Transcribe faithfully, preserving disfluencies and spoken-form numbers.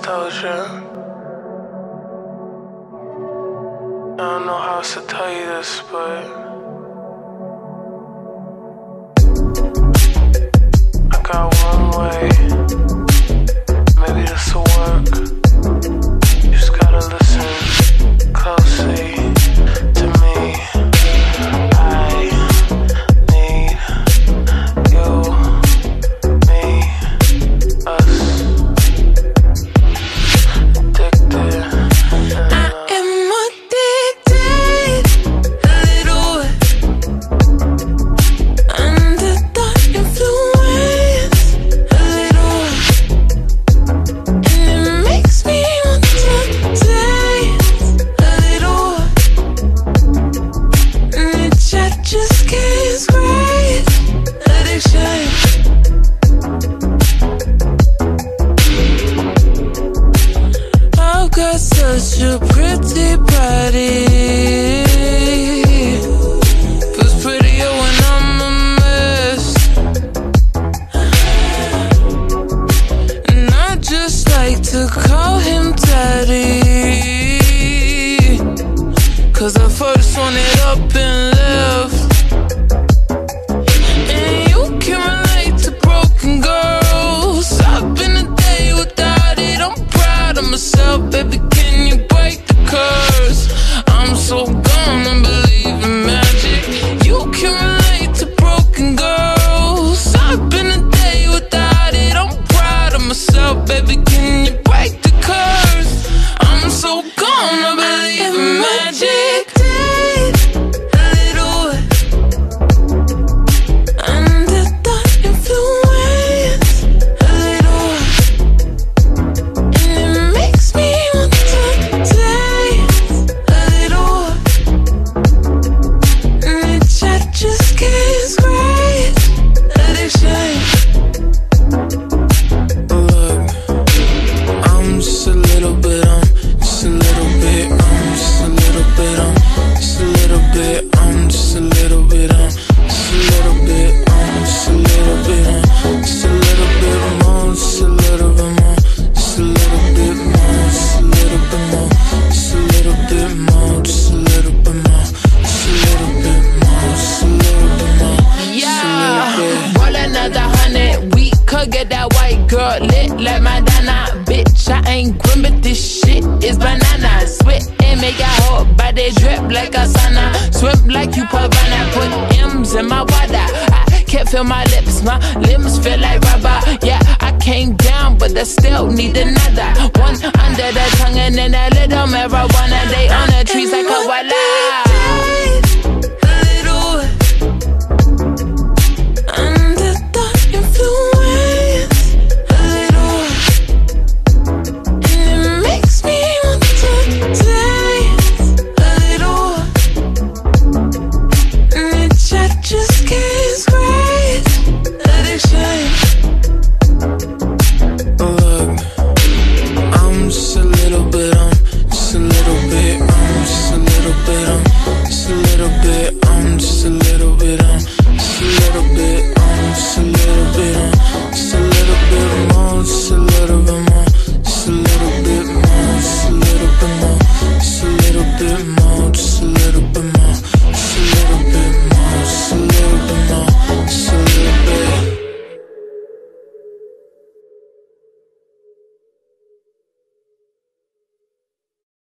Doja. I don't know how else to tell you this, but I got one way. Maybe this'll work. You just gotta listen closely to me. I need you, me, us. Such a pretty body, feels prettier when I'm a mess. And I just like to call him daddy, cause I first wanted up and left. And you can relate to broken girls. I've been a day without it, I'm proud of myself, baby. Can you break the curse? I'm so gone, I believe in magic. You can relate to broken girls. I've been a day without it, I'm proud of myself, baby. Can you break the curse? I'm so gone, I believe in magic. Get that white girl lit like Madonna. Bitch, I ain't green, but this shit is banana. Sweat and make your whole body drip like a sauna. Swim like you Pavana, put M's in my water. I can't feel my lips, my limbs feel like rubber. Yeah, I came down, but I still need another one under the tongue and then a little marijuana. They on the trees like a walla.